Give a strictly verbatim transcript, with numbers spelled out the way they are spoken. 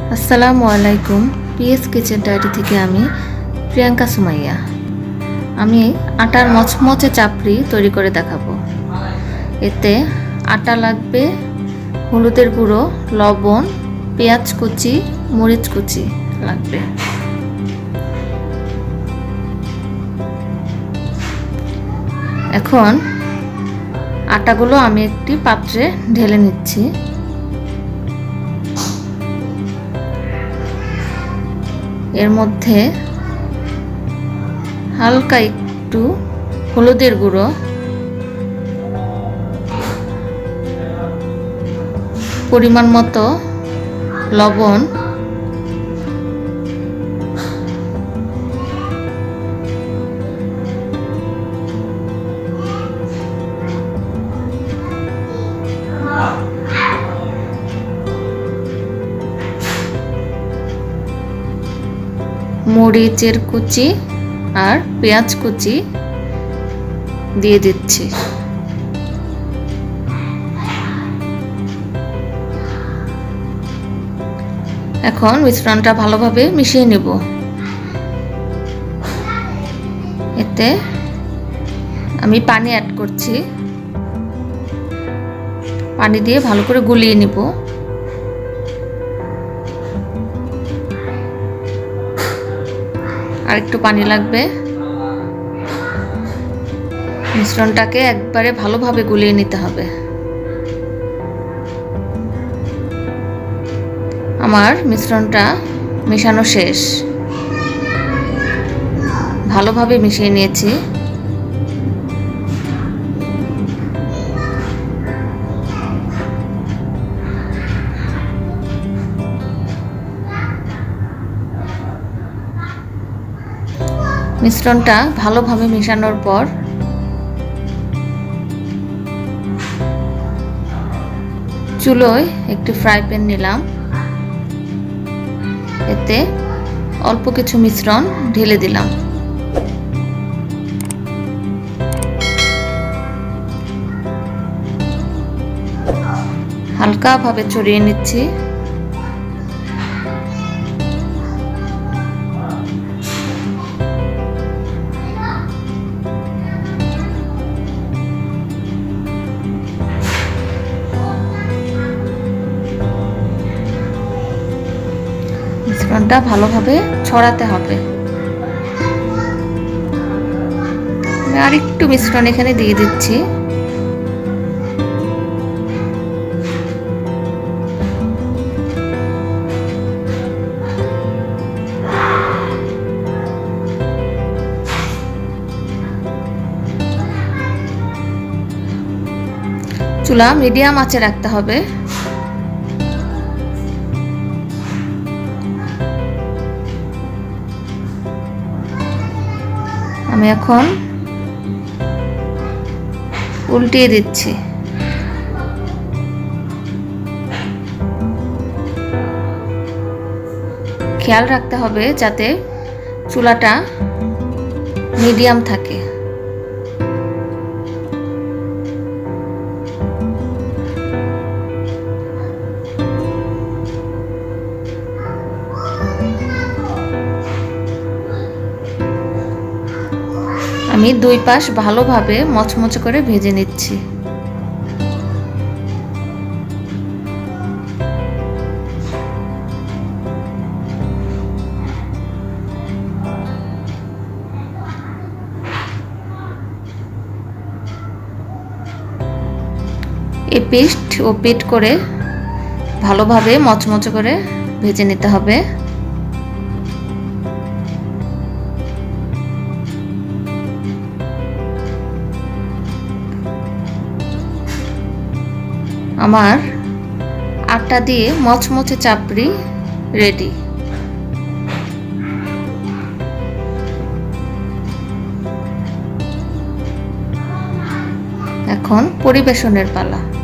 আসসালামু আলাইকুম। PS kitchen diary থেকে আমি প্রিয়াঙ্কা সুমাইয়া। আমি আটার মচমচে চাপড়ি তৈরি করে দেখাবো। এতে আটা লাগবে, হলুদের গুঁড়ো, লবণ, পেঁয়াজ কুচি, মরিচ কুচি লাগবে। এখন আটাগুলো আমি একটি পাত্রে ঢেলে নিচ্ছি। এর মধ্যে হালকা একটু হলুদের গুঁড়ো, পরিমাণ মতো লবণ, মরিচের কুচি আর পেঁয়াজ কুচি দিয়ে দিচ্ছি। এখন মিশ্রণটা ভালোভাবে মিশিয়ে নেব। এতে আমি পানি অ্যাড করছি। পানি দিয়ে ভালো করে গুলিয়ে নেব। আর একটু পানি লাগবে। মিশ্রণটাকে একবারে ভালোভাবে গুলিয়ে নিতে হবে। আমার মিশ্রণটা মেশানো শেষ। ভালোভাবে মিশিয়ে নিয়েছি। মিশ্রণটা ভালোভাবে মেশানোর পর চুলোয় একটি ফ্রাই প্যান নিলাম। এতে অল্প কিছু মিশ্রণ ঢেলে দিলাম। হালকাভাবে ছড়িয়ে নিচ্ছি। মিশ্রণটা ভালোভাবে ছড়াতে হবে। আমি আর একটু মিশ্রণ এখানে দিয়ে দিচ্ছি। চুলা মিডিয়াম আঁচে রাখতে হবে। আমি এখন উল্টিয়ে দিচ্ছি। খেয়াল রাখতে হবে যাতে চুলাটা মিডিয়াম থাকে। আমি দুই পাশ ভালোভাবে মচমচে করে ভেজে নিচ্ছি। এই পেস্ট ও পিট করে ভালোভাবে মচমচে করে ভেজে নিতে হবে। আমার আটা দিয়ে মচমচে চাপড়ি রেডি। এখন পরিবেশনের পালা।